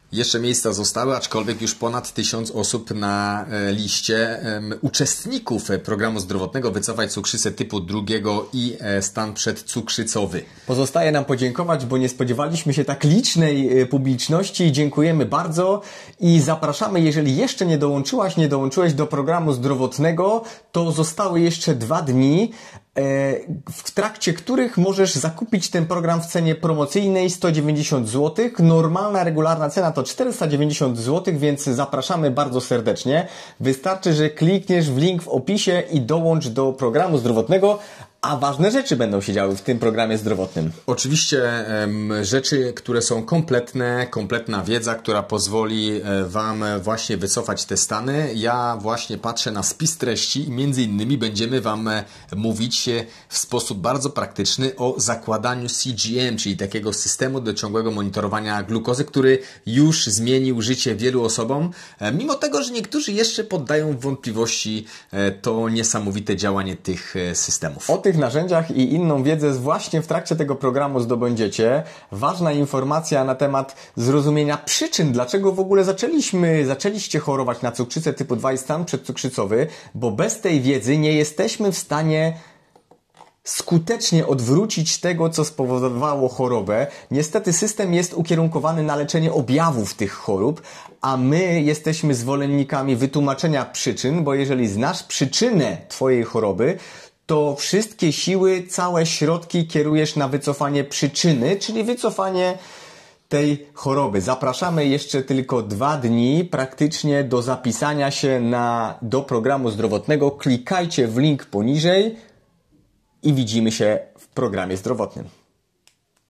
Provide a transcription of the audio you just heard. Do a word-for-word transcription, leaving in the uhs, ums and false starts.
Jeszcze miejsca zostały, aczkolwiek już ponad tysiąc osób na liście um, uczestników programu zdrowotnego Wycofać cukrzycę typu drugiego i e, stan przedcukrzycowy. Pozostaje nam podziękować, bo nie spodziewaliśmy się tak licznej publiczności. Dziękujemy bardzo i zapraszamy, jeżeli jeszcze nie dołączyłaś, nie dołączyłeś do programu zdrowotnego, to zostały jeszcze dwa dni, w trakcie których możesz zakupić ten program w cenie promocyjnej sto dziewięćdziesiąt złotych. Normalna, regularna cena to czterysta dziewięćdziesiąt złotych, więc zapraszamy bardzo serdecznie. Wystarczy, że klikniesz w link w opisie i dołącz do programu zdrowotnego, a ważne rzeczy będą się działy w tym programie zdrowotnym. Oczywiście um, rzeczy, które są kompletne, kompletna wiedza, która pozwoli Wam właśnie wycofać te stany. Ja właśnie patrzę na spis treści i między innymi będziemy Wam mówić w sposób bardzo praktyczny o zakładaniu C G M, czyli takiego systemu do ciągłego monitorowania glukozy, który już zmienił życie wielu osobom, mimo tego, że niektórzy jeszcze poddają w wątpliwości to niesamowite działanie tych systemów. O tych narzędziach i inną wiedzę właśnie w trakcie tego programu zdobędziecie. Ważna informacja na temat zrozumienia przyczyn, dlaczego w ogóle zaczęliśmy, zaczęliście chorować na cukrzycę typu dwa i stan przedcukrzycowy, bo bez tej wiedzy nie jesteśmy w stanie skutecznie odwrócić tego, co spowodowało chorobę. Niestety system jest ukierunkowany na leczenie objawów tych chorób, a my jesteśmy zwolennikami wytłumaczenia przyczyn, bo jeżeli znasz przyczynę Twojej choroby, to wszystkie siły, całe środki kierujesz na wycofanie przyczyny, czyli wycofanie tej choroby. Zapraszamy jeszcze tylko dwa dni praktycznie do zapisania się na, do programu zdrowotnego. Klikajcie w link poniżej i widzimy się w programie zdrowotnym.